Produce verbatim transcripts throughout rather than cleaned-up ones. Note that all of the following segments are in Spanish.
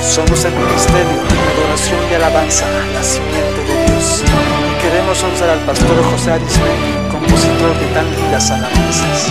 Somos el ministerio de adoración y alabanza, la simiente de Dios. Y queremos honrar al pastor José Arismendi, compositor de tan lindas alabanzas.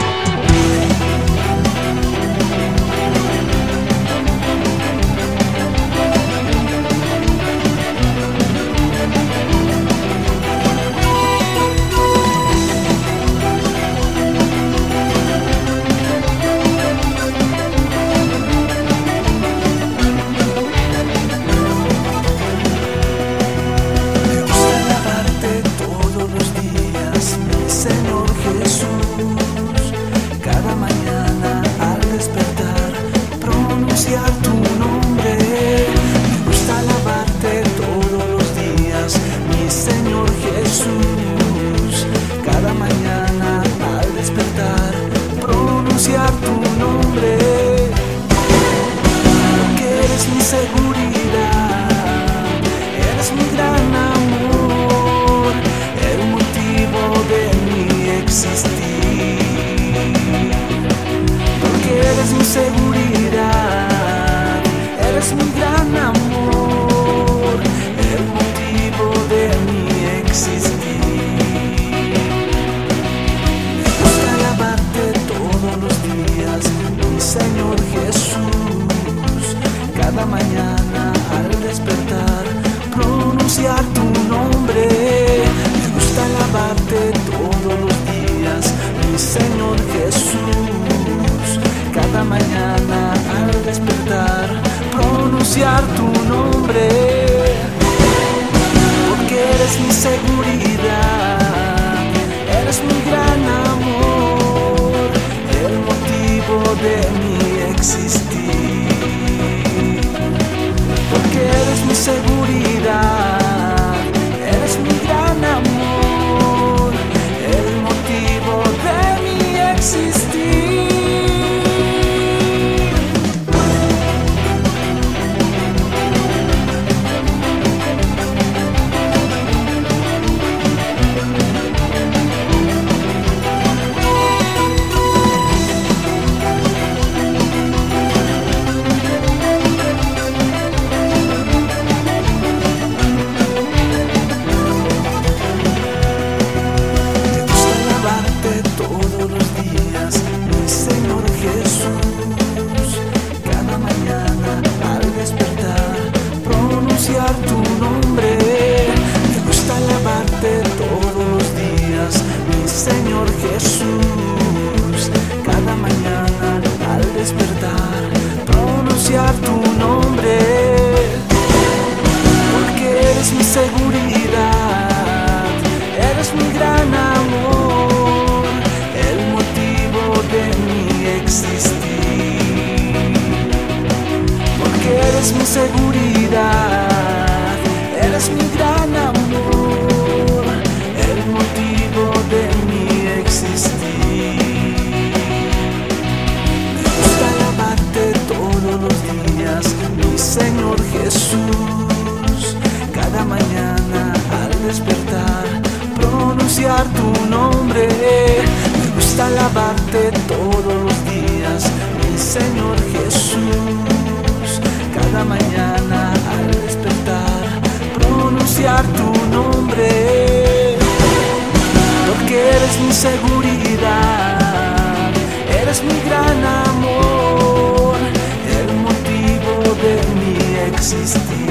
Seguridad, eres mi gran amor, el motivo de mi existir. Me gusta alabarte todos los días, mi Señor Jesús. Cada mañana al despertar, pronunciar tu nombre. Me gusta alabarte todos los días, mi Señor Jesús. Cada mañana al despertar, pronunciar tu nombre, porque eres mi seguridad, eres mi gran amor, el motivo de mi existir. Porque eres mi seguridad, eres mi gran amor, el motivo de mi existir. Tu nombre, me gusta alabarte todos los días, mi Señor Jesús. Cada mañana al despertar, pronunciar tu nombre, porque eres mi seguridad, eres mi gran amor, el motivo de mi existir. Porque eres mi seguridad, eres mi gran amor, el motivo de mi existir. Me gusta alabarte todos los días, mi Señor Jesús. Cada mañana al despertar, pronunciar tu nombre. Me gusta alabarte todos los días, mi Señor Jesús. Cada mañana al despertar, pronunciar tu nombre, porque eres mi seguridad, eres mi gran amor, el motivo de mi existir.